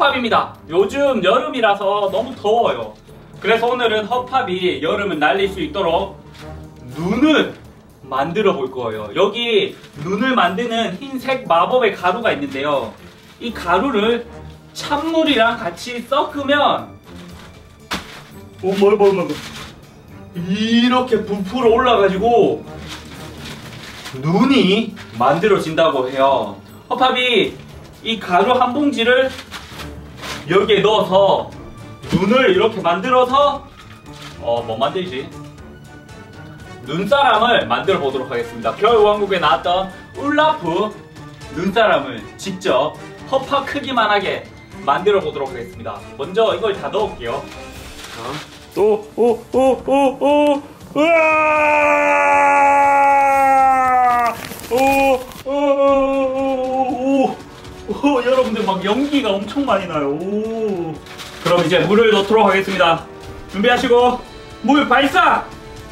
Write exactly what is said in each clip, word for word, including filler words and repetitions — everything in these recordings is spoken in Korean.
허팝입니다. 요즘 여름이라서 너무 더워요. 그래서 오늘은 허팝이 여름을 날릴 수 있도록 눈을 만들어 볼 거예요. 여기 눈을 만드는 흰색 마법의 가루가 있는데요. 이 가루를 찬물이랑 같이 섞으면 오 뭐야 뭐야 뭐야 이렇게 부풀어 올라가지고 눈이 만들어진다고 해요. 허팝이 이 가루 한 봉지를 여기에 넣어서 눈을 이렇게 만들어서 어 뭐 만들지? 눈사람을 만들어 보도록 하겠습니다. 겨울왕국에 나왔던 울라프 눈사람을 직접 허팝 크기만하게 만들어 보도록 하겠습니다. 먼저 이걸 다 넣을게요. 또, 오, 오, 오, 오, 으아! 오, 오, 오, 오, 오, 여러분들 막 연기가 엄청 많이 나요. 오. 그럼 이제 물을 넣도록 하겠습니다. 준비하시고, 물 발사!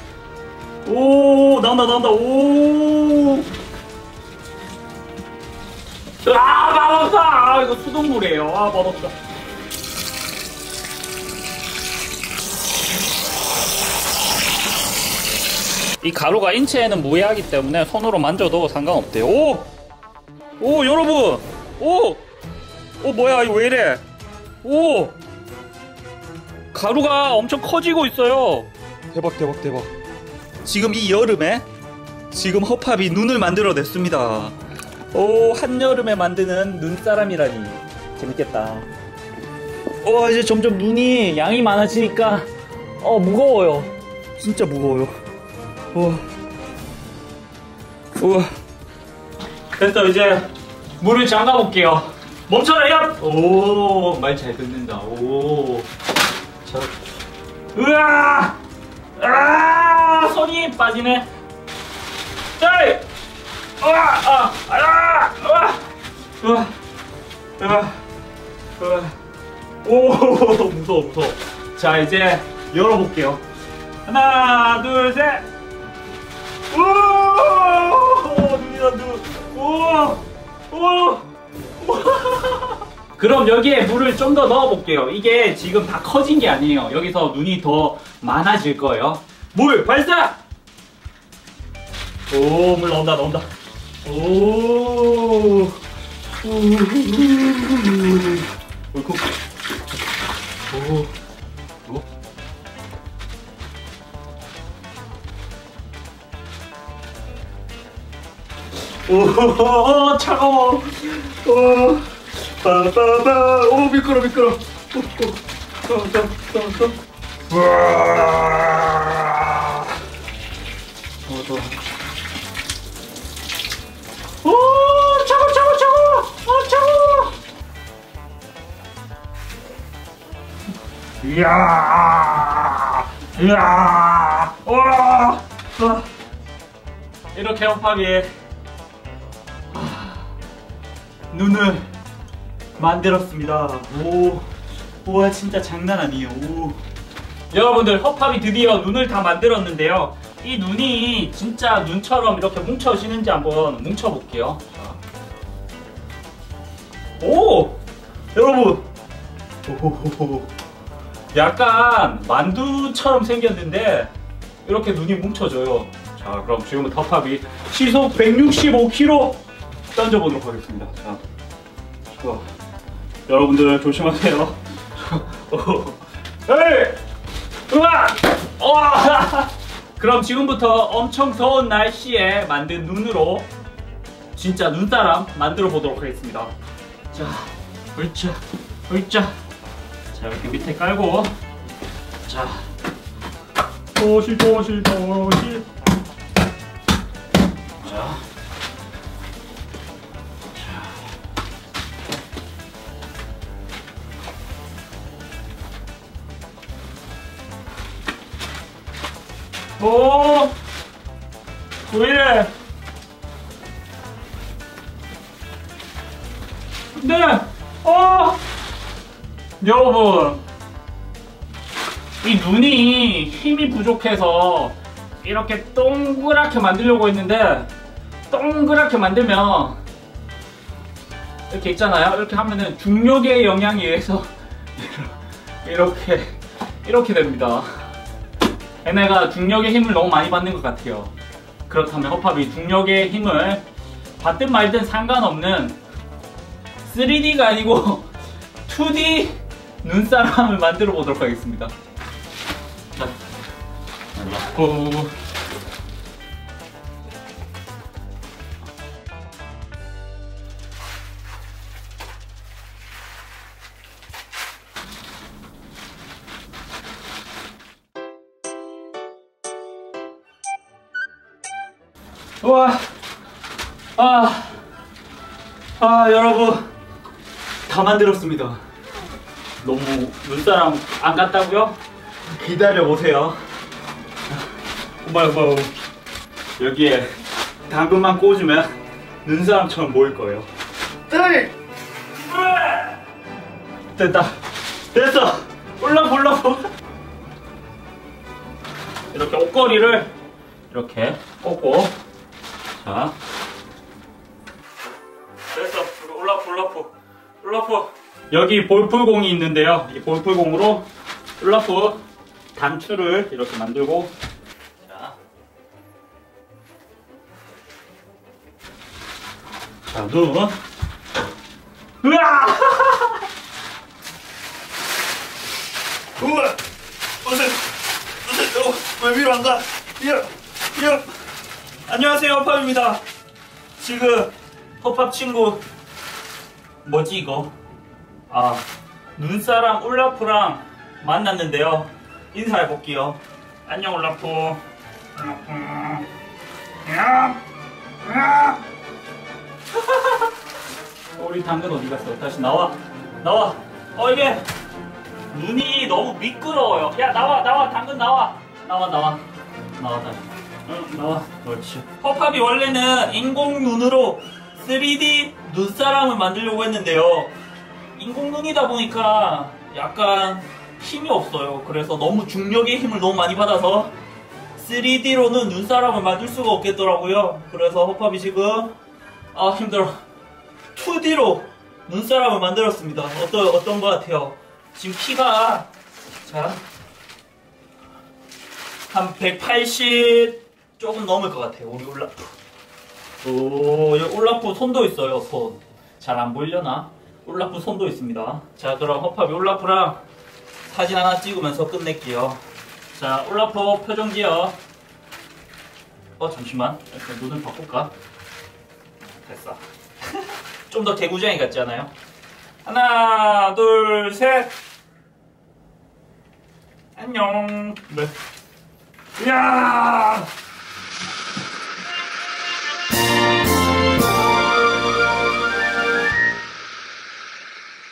오, 나온다, 나온다, 오! 아, 맛없다! 아, 이거 수돗물이에요. 아, 맛없다. 이 가루가 인체에는 무해하기 때문에 손으로 만져도 상관없대요. 오! 오, 여러분! 오! 오, 뭐야, 이거 왜 이래? 오! 가루가 엄청 커지고 있어요. 대박, 대박, 대박. 지금 이 여름에 지금 허팝이 눈을 만들어냈습니다. 오, 한여름에 만드는 눈사람이라니. 재밌겠다. 오, 이제 점점 눈이 양이 많아지니까 어, 무거워요. 진짜 무거워요. 우와. 우와. 됐어, 이제 물을 잠가 볼게요. 멈춰라, 야! 오, 말 잘 듣는다. 오. 자. 으아! 아! 손이 빠지네. 에이! 으아! 아! 아! 으아! 으아! 으아! 으아! 오, 무서워, 무서워. 자, 이제 열어볼게요. 하나, 둘, 셋! 오! 눈이다, 눈! 오! 오! 그럼 여기에 물을 좀 더 넣어볼게요. 이게 지금 다 커진 게 아니에요. 여기서 눈이 더 많아질 거예요. 물 발사! 오, 물 나온다, 나온다. 오! 옳고. 오. 오. 오, 차가워. 오, 빠빠빠. 오, 미끄러, 미끄러. 오, 오, 또, 또, 또, 또. 우와. 오, 또. 오, 차가워, 차가워, 차가워. 오, 차가워. 이야, 이야. 와. 이렇게 허팝이 눈을 만들었습니다. 오, 우와, 진짜 장난 아니에요. 오. 여러분들, 허팝이 드디어 눈을 다 만들었는데요. 이 눈이 진짜 눈처럼 이렇게 뭉쳐지는지 한번 뭉쳐볼게요. 오! 여러분! 오호호호. 약간 만두처럼 생겼는데 이렇게 눈이 뭉쳐져요. 자, 그럼 지금부터 허팝이 시속 백육십오 킬로미터 던져보도록 하겠습니다. 자, 좋아. 여러분들 조심하세요. 에이! 으아! 와! 그럼 지금부터 엄청 더운 날씨에 만든 눈으로 진짜 눈사람 만들어 보도록 하겠습니다. 자, 으쌰, 으쌰. 자, 이렇게 밑에 깔고, 자, 도시, 도시, 도시. 자, 오, 왜 이래? 네, 어, 여러분, 이 눈이 힘이 부족해서 이렇게 동그랗게 만들려고 했는데 동그랗게 만들면 이렇게 있잖아요. 이렇게 하면은 중력의 영향에 의해서 이렇게 이렇게 됩니다. 얘네가 중력의 힘을 너무 많이 받는 것 같아요. 그렇다면 허팝이 중력의 힘을 받든 말든 상관없는 쓰리디가 아니고 투디 눈사람을 만들어 보도록 하겠습니다. 자, 넣고 와, 아, 아, 여러분, 다 만들었습니다. 너무 눈사람 안 같다고요? 기다려 보세요. 오마, 오마, 여기에 당근만 꽂으면 눈사람처럼 보일 거예요. 됐다, 됐어. 올라프, 올라프. 이렇게 옷걸이를 이렇게 꽂고. 자, 됐어. 올라프, 올라프, 올라프. 여기 볼풀공이 있는데요. 이 볼풀공으로 올라프 단추를 이렇게 만들고, 자, 자, 눈. 으아! 우와! 어서, 어서, 어, 왜 위로 안 가? 야, 야. 안녕하세요, 허팝입니다. 지금 허팝 친구 뭐지 이거? 아, 눈사람 올라프랑 만났는데요. 인사해 볼게요. 안녕 올라프. 올라프. 야, 야. 우리 당근 어디 갔어? 다시 나와, 나와. 어, 이게 눈이 너무 미끄러워요. 야, 나와, 나와, 당근 나와, 나와, 나와, 나와 다시. 응, 나와. 그렇지. 허팝이 원래는 인공 눈으로 쓰리디 눈사람을 만들려고 했는데요. 인공 눈이다 보니까 약간 힘이 없어요. 그래서 너무 중력의 힘을 너무 많이 받아서 쓰리디로는 눈사람을 만들 수가 없겠더라고요. 그래서 허팝이 지금 아 힘들어. 투디로 눈사람을 만들었습니다. 어떤 어떤 것 같아요? 지금 키가 자 한 백팔십 조금 넘을 것 같아요. 우리 올라프. 오, 여기 올라프 손도 있어요. 손. 잘 안 보이려나? 올라프 손도 있습니다. 자, 그럼 허팝이 올라프랑 사진 하나 찍으면서 끝낼게요. 자, 올라프 표정 지어. 어, 잠시만. 일단 눈을 바꿀까? 됐어. 좀 더 개구쟁이 같지 않아요? 하나, 둘, 셋. 안녕. 네. 이야!